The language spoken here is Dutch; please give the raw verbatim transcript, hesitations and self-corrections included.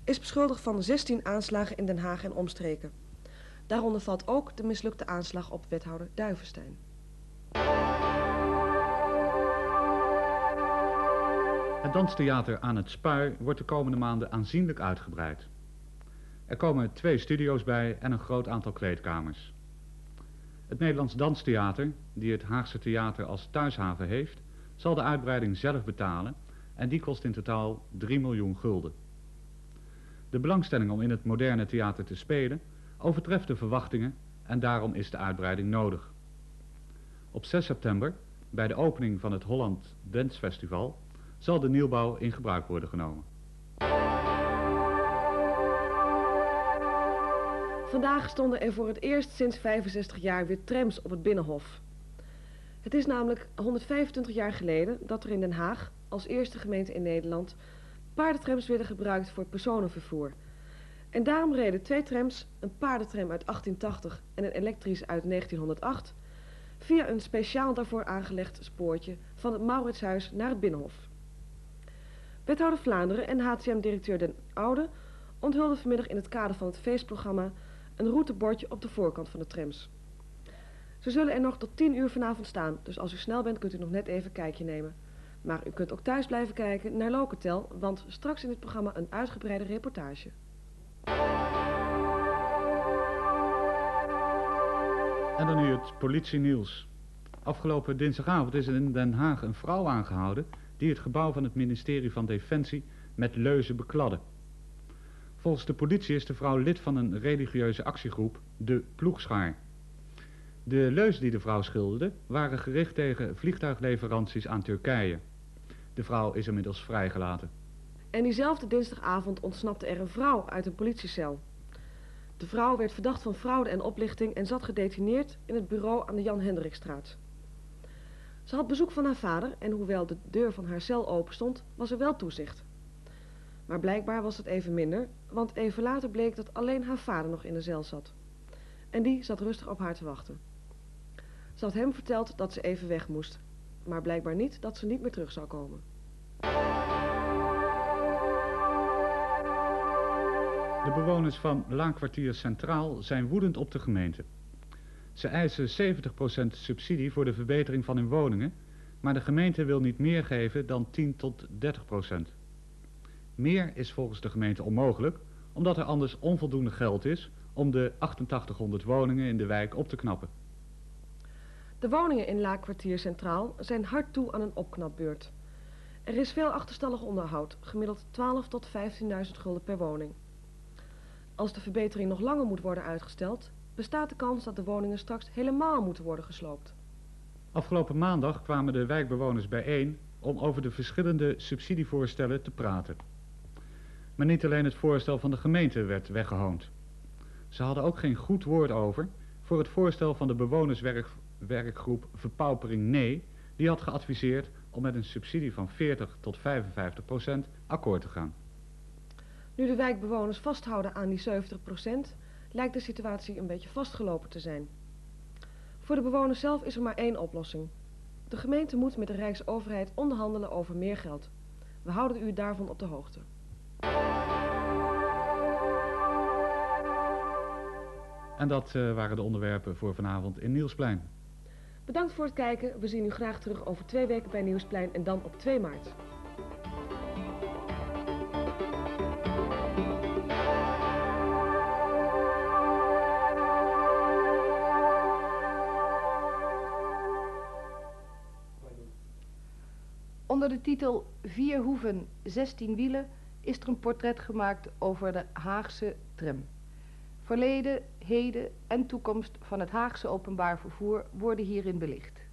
is beschuldigd van zestien aanslagen in Den Haag en omstreken. Daaronder valt ook de mislukte aanslag op wethouder Duivenstein. Het Danstheater aan het Spui wordt de komende maanden aanzienlijk uitgebreid. Er komen twee studio's bij en een groot aantal kleedkamers. Het Nederlands Danstheater, die het Haagse theater als thuishaven heeft, zal de uitbreiding zelf betalen en die kost in totaal drie miljoen gulden. De belangstelling om in het moderne theater te spelen overtreft de verwachtingen en daarom is de uitbreiding nodig. Op zes september, bij de opening van het Holland Dance Festival, zal de nieuwbouw in gebruik worden genomen. Vandaag stonden er voor het eerst sinds vijfenzestig jaar weer trams op het Binnenhof. Het is namelijk honderdvijfentwintig jaar geleden dat er in Den Haag, als eerste gemeente in Nederland, paardentrams werden gebruikt voor personenvervoer. En daarom reden twee trams, een paardentram uit achttientachtig en een elektrisch uit negentienhonderdacht, via een speciaal daarvoor aangelegd spoortje van het Mauritshuis naar het Binnenhof. Wethouder Vlaanderen en H T M-directeur Den Oude onthulden vanmiddag in het kader van het feestprogramma een routebordje op de voorkant van de trams. Ze zullen er nog tot tien uur vanavond staan, dus als u snel bent kunt u nog net even een kijkje nemen. Maar u kunt ook thuis blijven kijken naar Locatel, want straks in het programma een uitgebreide reportage. En dan nu het politienieuws. Afgelopen dinsdagavond is er in Den Haag een vrouw aangehouden die het gebouw van het ministerie van Defensie met leuzen bekladde. Volgens de politie is de vrouw lid van een religieuze actiegroep, de Ploegschaar. De leuzen die de vrouw schilderde waren gericht tegen vliegtuigleveranties aan Turkije. De vrouw is inmiddels vrijgelaten. En diezelfde dinsdagavond ontsnapte er een vrouw uit een politiecel. De vrouw werd verdacht van fraude en oplichting en zat gedetineerd in het bureau aan de Jan Hendrikstraat. Ze had bezoek van haar vader en hoewel de deur van haar cel open stond, was er wel toezicht. Maar blijkbaar was het even minder, want even later bleek dat alleen haar vader nog in de cel zat. En die zat rustig op haar te wachten. Ze had hem verteld dat ze even weg moest, maar blijkbaar niet dat ze niet meer terug zou komen. De bewoners van Laankwartier Centraal zijn woedend op de gemeente. Ze eisen zeventig procent subsidie voor de verbetering van hun woningen, maar de gemeente wil niet meer geven dan tien tot dertig procent. Meer is volgens de gemeente onmogelijk, omdat er anders onvoldoende geld is om de achtentachtighonderd woningen in de wijk op te knappen. De woningen in Laakkwartier Centraal zijn hard toe aan een opknapbeurt. Er is veel achterstallig onderhoud, gemiddeld twaalf tot vijftienduizend gulden per woning. Als de verbetering nog langer moet worden uitgesteld, bestaat de kans dat de woningen straks helemaal moeten worden gesloopt. Afgelopen maandag kwamen de wijkbewoners bijeen om over de verschillende subsidievoorstellen te praten. Maar niet alleen het voorstel van de gemeente werd weggehoond. Ze hadden ook geen goed woord over voor het voorstel van de bewonerswerkgroep Verpaupering Nee, die had geadviseerd om met een subsidie van veertig tot vijfenvijftig procent akkoord te gaan. Nu de wijkbewoners vasthouden aan die zeventig procent, lijkt de situatie een beetje vastgelopen te zijn. Voor de bewoners zelf is er maar één oplossing. De gemeente moet met de Rijksoverheid onderhandelen over meer geld. We houden u daarvan op de hoogte. En dat uh, waren de onderwerpen voor vanavond in Nieuwsplein. Bedankt voor het kijken. We zien u graag terug over twee weken bij Nieuwsplein en dan op twee maart. Onder de titel Vier hoeven, zestien wielen is er een portret gemaakt over de Haagse tram. Verleden, heden en toekomst van het Haagse openbaar vervoer worden hierin belicht.